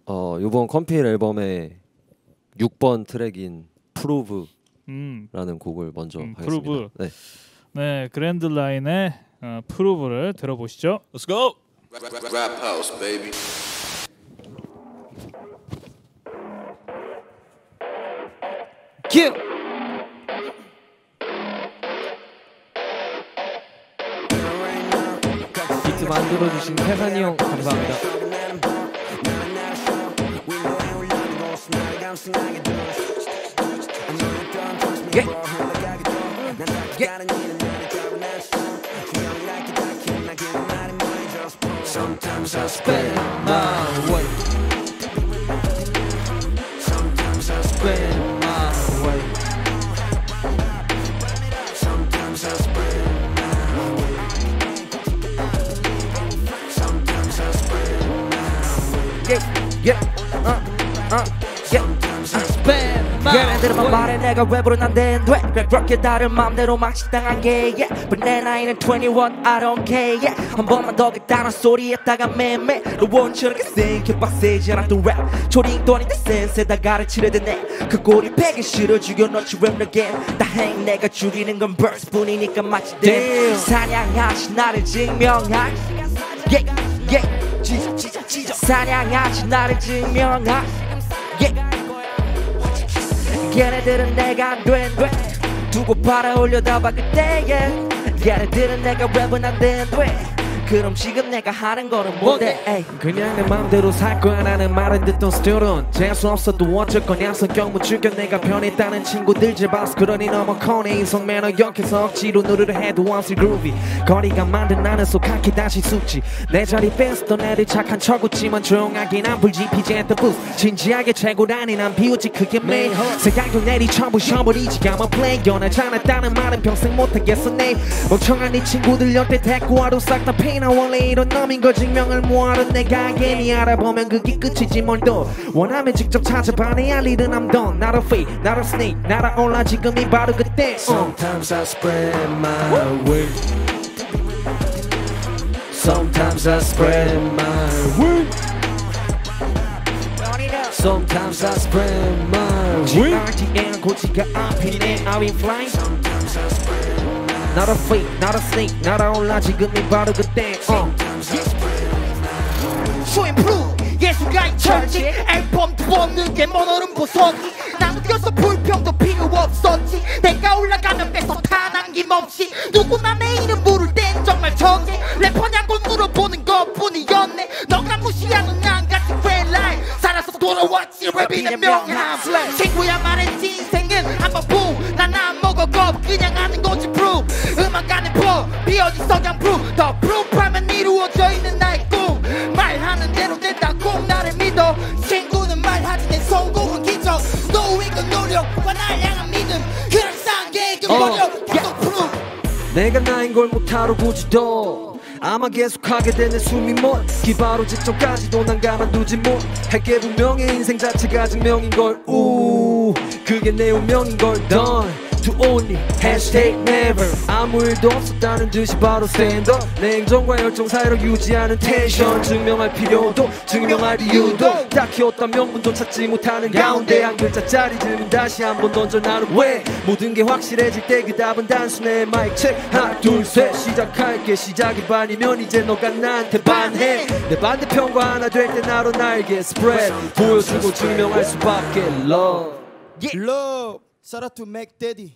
이번 컴필 앨범의 6번 트랙인 프루브라는 곡을 먼저 하겠습니다. 프루브. 네. 네, 그랜드 라인의 프루브를 들어보시죠. Let's go. Rap house, baby. 큐! 비트 만들어주신 태산이 형 감사합니다. Sometimes I spend my way. Sometimes I spend my way. Sometimes I spend my way. Sometimes I spend my way. Yeah. Sometimes I spend my way. 얘네들만 말해 내가 랩으로는 안 돼. 그렇게 다른 맘대로 막 식당한 게 But 내 나이는 21 I don't care yeah. 한 번만 더 그딴 소리 했다가 매매 너 원처럼 생겨 빡세지 않았던 랩 초딩도 아닌데 센스에다 가르치려 드네 그 꼬리 패기 싫어 죽여놓지 랩 again 다행 내가 죽이는 건 verse뿐이니까 마치 damn 사냥하지 나를 증명할 yeah yeah 사냥하지 나를 증명할 yeah 걔네들은 내가 안 돼 두고 팔아 올려다봐 그때 얘네들은 내가 랩은 안 돼 그럼 지금 내가 하는 거는 뭔데 에이. 그냥 내 맘대로 살 거야 나는 말은 듣던 스튜던 재수 없어도 어쩔거냐 성격못 죽여 내가 변했다는 친구들 제발 그러니 너무 커네 인성 매너 역해서 억지로 누르려 해도 I'm still groovy 거리가 만든 나는 속하게 다시 숙지 내 자리 뺐었던 애들 착한 척 웃지만 조용하게 난 불지피지 했던 부스 진지하게 최고라니 난 비웃지 그게 매일 생각도 내리 쳐부셔버리지 I'm a player 날 잘났다는 말은 평생 못하겠어 내 멍청한 네 친구들 옆에 데리고 와도 싹 다 페인 나 원래 이런 놈인 거 증명을 뭐하러 내가 괜히 알아보면 그게 끝이지 뭘 또 원하면 직접 찾아봐 내 할 일은 I'm done Not a fake, not a snake 날아올라 지금이 바로 그때 Sometimes I spread my way. Sometimes I spread my way. Sometimes I spread my way. GRTN 고지가 앞이네 I've been flying Not a fake, not a snake 날아올라 지금이 바로 그때 To improve 예술가 이 철칙 앨범 두 번 늦게 모노는 보석이 나 느꼈어 불평도 필요 없었지 내가 올라가면 뺏어 다 남김없이 누구나 내 이름 부를 땐 정말 적게 래퍼냐고 물어보는 것뿐이었네 너가 무시하는 난같이 red 살아서 돌아왔지 랩이 내 명함 친구야 말했지 인생은 한번 난 안 먹어 겁 그냥 하는 거지 proof 음악가는 법이 어디서 그냥 proof 더 proof하면 이루어져 있는 나의 꿈 말하는 대로 된다 꼭 나를 믿어 친구는 말하지 내 성공은 기적 노력은 노력과 날 향한 믿음 그럴싸한 계획은 버려 계속 proof 내가 나인 걸 못하러 굳이 더 아마 계속하게 되는 숨이 멎기 바로 직전까지도 난 가만두지 못할게 분명히 인생 자체가 증명인걸 우 그게 내 운명인걸 done to only hashtag never 아무 일도 없었다는 듯이 바로 stand up 내 행정과 열정 사이로 유지하는 텐션 증명할 필요도 증명할 이유도 딱히 어떤 명분도 찾지 못하는 가운데 한 글자짜리 질문 다시 한번 던져 나는 왜 모든 게 확실해질 때 그 답은 단순해 마이크 체크 하나 둘 셋 시작할게 시작이 반이면 이제 너가 나한테 반해 내 반대편과 하나 될 때 나로 날개 spread 보여주고 증명할 수밖에 love Love Shout out to Mac Daddy.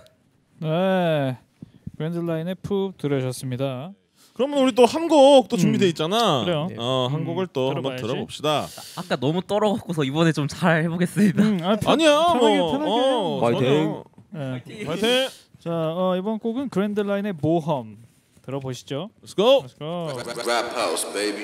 네, 그랜드 라인의 푸 들으셨습니다. 그러면 우리 또 한 곡 또 준비돼 있잖아. 그래요. 한 곡을 또 한번 들어봐야지. 들어봅시다. 아까 너무 떨어갖고서 이번에 좀 잘 해보겠습니다. 아니야, 편하게. 화이팅. 네. 화이팅. 자, 이번 곡은 그랜드 라인의 모험 들어보시죠. Let's go. Let's go. Rap house, baby.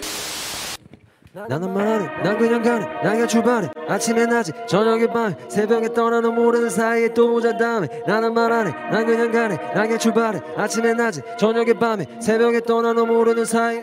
나는 말하네 난 그냥 가네 나가 출발해 아침에 낮에 저녁에 밤에 새벽에 떠나는 모르는 사이에 또 오자 다음에 나는 말하네 난 그냥 가네 나가 출발해 아침에 낮에 저녁에 밤에 새벽에 떠나는 모르는 사이에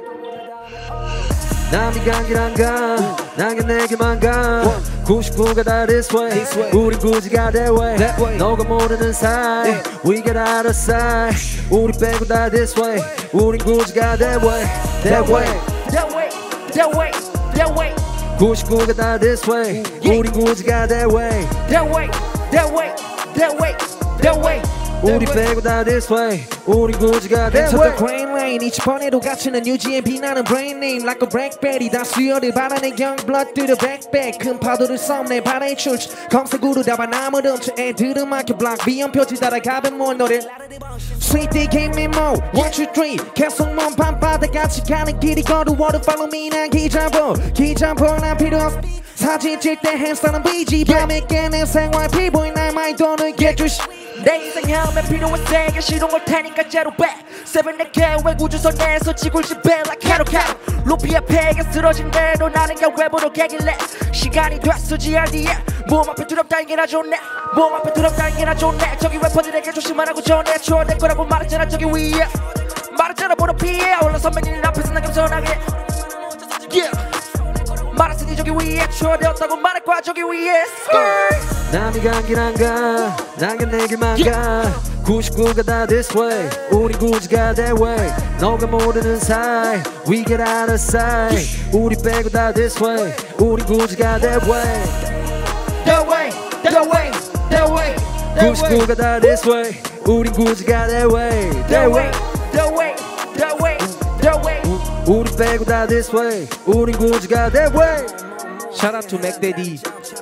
남이 간 길 안 가 나게 내게만 가 99가 다 this way 우린 굳이 가 that way 너가 모르는 사이 We got out of sight 우리 빼고 다 this way 우린 굳이 가 that way that way That way, that way, that way, 99가 다 this way 우린 굳이가 that way That way, that way, that way, that way. 우리 빼고 다 this way 우린 굳이가 that Enter way the grain lane each 번에도 갇히는 UGMP 나는 brain name like a blackberry 다 수혈을 바라는 young blood through the backpack 큰 파도를 썸내 바다의 출처 검색으로 잡아 나무를 훔쳐 애들은 마켓 블락 비염 표지 따라가면 뭔 노래 Sweet they gave me more 1, 2, 3 계속 먼 밤바다 같이 가는 길이 걸어와도 follow me 난 기장보 난 필요 없어 사진 찍을 때 햄스터는 BG 밤에 깨는 생활 피부인 날 많이 돈을 개주시 내 인생 헤엄에 필요한 세계 시동 걸 테니까 제로백 세븐 내 계획 우주선에서 지구를 지배 like 캐로캐로 루피 앞에 쓰러진 대로 나는 결외부로 개길래 시간이 됐어 GRD에 몸 앞에 두렵다는 게나 좋네 몸 앞에 두렵다는 게나 좋네 저기 래퍼들에게 조심하라고 전해 줘 내 거라고 말했잖아 저기 위에 말했잖아 보러 피해 올라 선배님 앞에서 난 겸손하게 yeah 말했으니 저기 위에 추월되었다고 말할 거야 저기 위에 남이 간길 안가 난게 내게만 가 99가 다 this way 우리 굳이가 that way 너가 모르는 사이 We get out of sight 우리 빼고 다 this way 우리 굳이가 that way That way, that way, that way 99가 다 this way 우리 굳이가 that way That way, that way, that way, that way 우리 빼고 다 this way 우린 굳이가 that way Shout out to Mac Daddy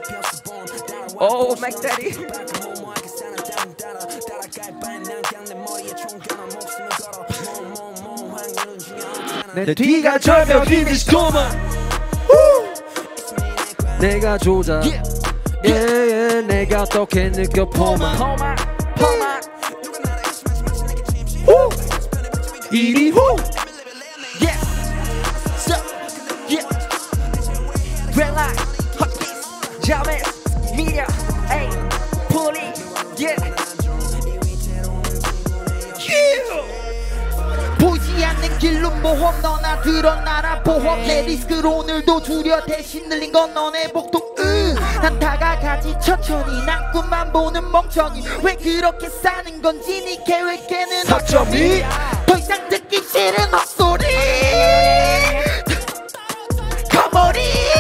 Oh Mac Daddy 내 뒤가 절벽이니 시커먼 내가 조작 yeah, 내가 어떻게 느껴 포만 이리 후 Yeah So Yeah Red light Hot kiss Jamming Media Ay Pulling Yeah 보이지 않는 길로 모험 너나 드러나라 보험 내 리스크를 오늘도 줄여 대신 늘린 건 너네 복도 난 다가가지 천천히 난 꿈만 보는 멍청이 왜 그렇게 사는 건지 네 계획에는 사점이 더 이상 듣기 싫은 헛소리 거머리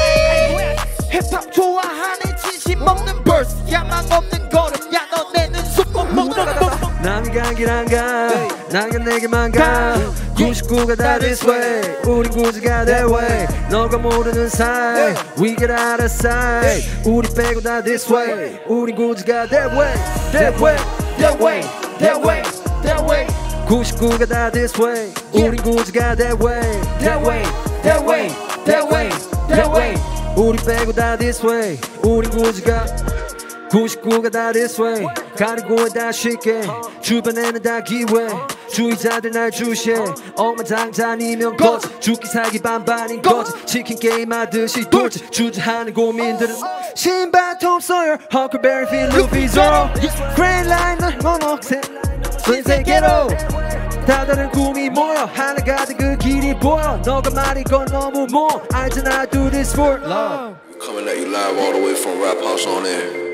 힙합 좋아하는 진심 없는 verse 야망 없는 걸음 야 너네는 숨못 먹는 남이 간길 안가 나가 내게만 가 99가 다 this way 우린 굳이가 that way 너가 모르는 사이 We get out of sight 우리 빼고 다 this way 우린 굳이가 that way that way that way that way that way 99가 다 this way 우린 굳이가 that way that way that way that way that way 우리 빼고 다 this way 우린 굳이가 99가 다 this way 가리고 다 쉽게 주변에는 다 기회 주의자들 날 주시해 억만장자니면 거지 죽기 살기 반반인 거지 치킨 게임 하듯이 돌지 주저하는 고민들은 신발 톰 소열 허클베리 필 루피 조로 그랜드 라인은 monok색 전 세계로 다 다른 꿈이 모여 하나가 된 그 길이 보여 너가 말인 건 너무 뭐 알잖아 I do this for love Coming at you live all the way from Rap House on air.